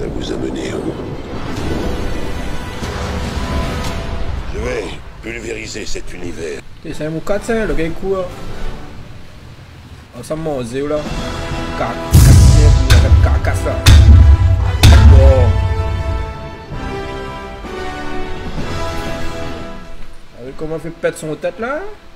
ça vous a mené où? Je vais pulvériser cet univers. C'est un mukatsen, le gars court. Ça m'a osé là. Carcasse. Bon. Avec comment il fait pète son tête là?